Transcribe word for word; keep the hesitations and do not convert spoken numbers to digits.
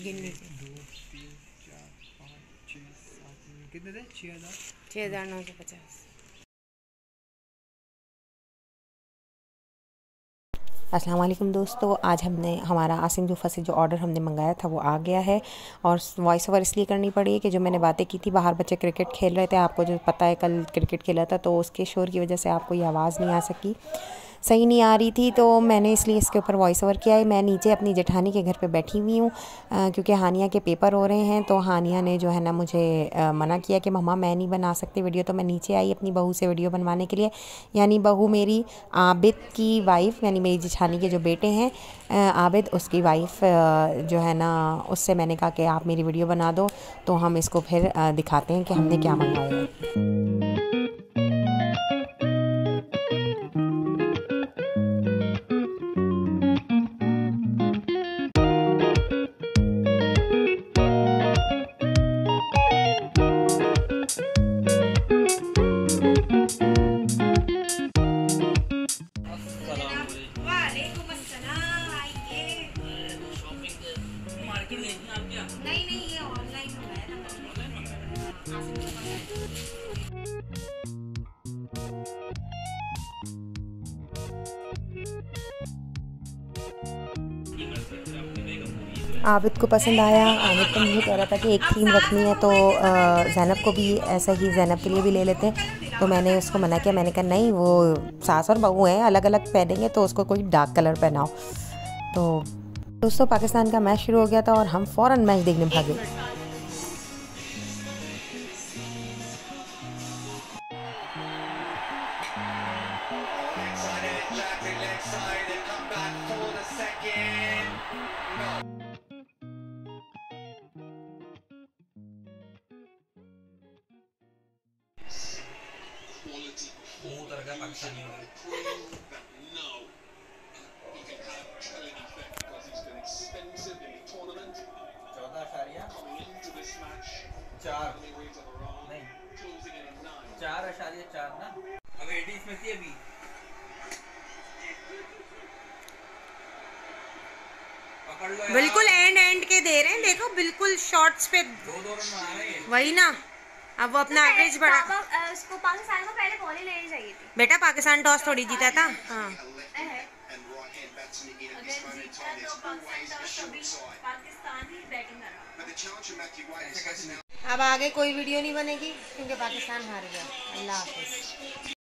गिन लीजिए। दो तीन चार पाँच छः सात कितने थे? छः हज़ार छः हज़ार नौ सौ पचास। अस्सलाम वालेकुम दोस्तों, आज हमने हमारा आसिम जूफ़ा से जो ऑर्डर हमने मंगाया था वो आ गया है। और वॉइस ओवर इसलिए करनी पड़ी कि जो मैंने बातें की थी, बाहर बच्चे क्रिकेट खेल रहे थे। आपको जो पता है कल क्रिकेट खेला था, तो उसके शोर की वजह से आपको ये आवाज़ नहीं आ सकी, सही नहीं आ रही थी, तो मैंने इसलिए इसके ऊपर वॉइस ओवर किया है। मैं नीचे अपनी जेठानी के घर पे बैठी हुई हूँ क्योंकि हानिया के पेपर हो रहे हैं। तो हानिया ने जो है ना मुझे आ, मना किया कि मम्मा मैं नहीं बना सकती वीडियो। तो मैं नीचे आई अपनी बहू से वीडियो बनवाने के लिए, यानी बहू मेरी आबिद की वाइफ, यानी मेरी जेठानी के जो बेटे हैं आबिद, उसकी वाइफ जो है ना, उससे मैंने कहा कि आप मेरी वीडियो बना दो, तो हम इसको फिर दिखाते हैं कि हमने क्या मंगवाया है। नहीं नहीं ये ऑनलाइन मंगाया था आबिद को पसंद आया। आबिद तो मुझे कह रहा था कि एक थीम रखनी है, तो ज़ैनब को भी ऐसा ही, ज़ैनब के लिए भी ले लेते हैं। तो मैंने उसको मना किया, मैंने कहा नहीं, वो सास और बहू हैं, अलग अलग पहनेंगे, तो उसको कोई डार्क कलर पहनाओ। तो दोस्तों पाकिस्तान का मैच शुरू हो गया था और हम फ़ौरन मैच देखने भागे। चार नहीं, चार अशारिया चार ना, अब एडी इसमें थी अभी। पकड़ लो यार। बिल्कुल एंड एंड के दे रहे हैं, देखो बिल्कुल शॉर्ट्स पे दो दो रन बना रहे हैं। वही ना, अब वो अपना एवरेज बढ़ा। उसको पाकिस्तान को पहले बॉल ही लेनी चाहिए थी। बेटा पाकिस्तान टॉस थोड़ी जीता था। हाँ पाकिस्तान ही बैटिंग कर रहा। अब आगे कोई वीडियो नहीं बनेगी क्योंकि पाकिस्तान हार गया। अल्लाह हाफिज़।